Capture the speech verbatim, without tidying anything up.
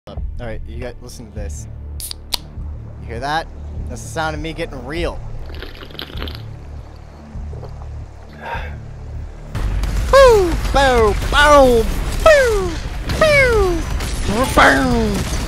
Alright, you got listen to this. You hear that? That's the sound of me getting real. Boo! Boom! Boom! Boo! Boo! Boom!